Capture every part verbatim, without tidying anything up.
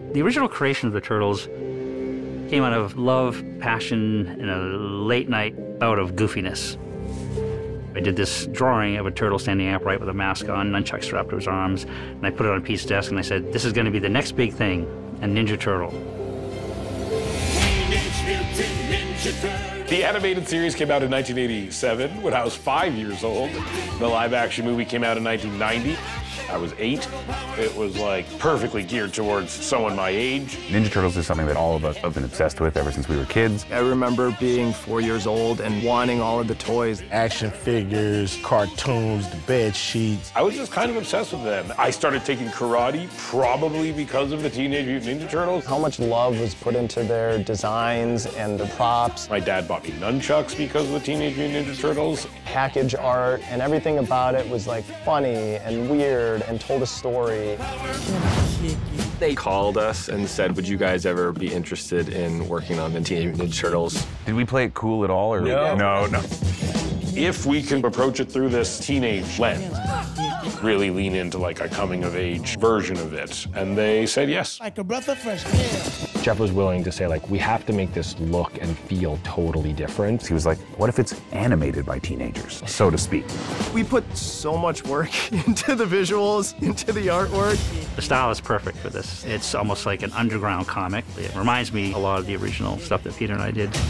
The original creation of the Turtles came out of love, passion, and a late-night bout of goofiness. I did this drawing of a turtle standing upright with a mask on, nunchucks strapped to his arms, and I put it on Pete's desk, and I said, this is going to be the next big thing, a Ninja Turtle. Teenage Mutant Ninja Turtles. The animated series came out in nineteen eighty-seven when I was five years old. The live-action movie came out in nineteen ninety. I was eight. It was like perfectly geared towards someone my age. Ninja Turtles is something that all of us have been obsessed with ever since we were kids. I remember being four years old and wanting all of the toys. Action figures, cartoons, the bed sheets. I was just kind of obsessed with them. I started taking karate probably because of the Teenage Mutant Ninja Turtles. How much love was put into their designs and the props. My dad bought me nunchucks because of the Teenage Mutant Ninja Turtles. Package art and everything about it was like funny and weird and told a story. They called us and said, would you guys ever be interested in working on the Teenage Mutant Ninja Turtles? Did we play it cool at all? Or No. no, no. If we can approach it through this teenage lens, really lean into like a coming-of-age version of it. And they said yes. Like a breath of fresh air. Jeff was willing to say, like, we have to make this look and feel totally different. He was like, what if it's animated by teenagers, so to speak? We put so much work into the visuals, into the artwork. The style is perfect for this. It's almost like an underground comic. It reminds me a lot of the original stuff that Peter and I did.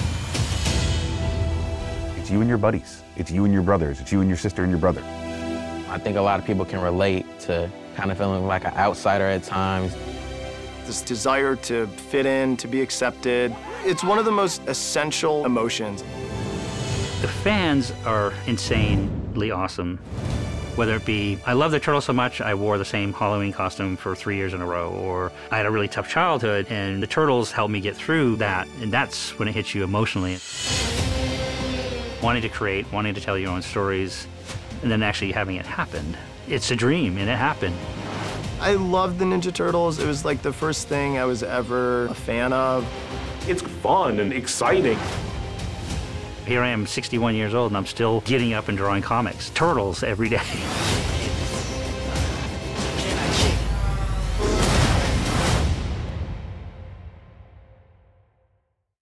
It's you and your buddies. It's you and your brothers. It's you and your sister and your brother. I think a lot of people can relate to kind of feeling like an outsider at times. This desire to fit in, to be accepted. It's one of the most essential emotions. The fans are insanely awesome. Whether it be, I love the Turtles so much, I wore the same Halloween costume for three years in a row, or I had a really tough childhood, and the Turtles helped me get through that, and that's when it hits you emotionally. Wanting to create, wanting to tell your own stories, and then actually having it happen. It's a dream, and it happened. I loved the Ninja Turtles. It was like the first thing I was ever a fan of. It's fun and exciting. Here I am, sixty-one years old, and I'm still getting up and drawing comics. Turtles every day.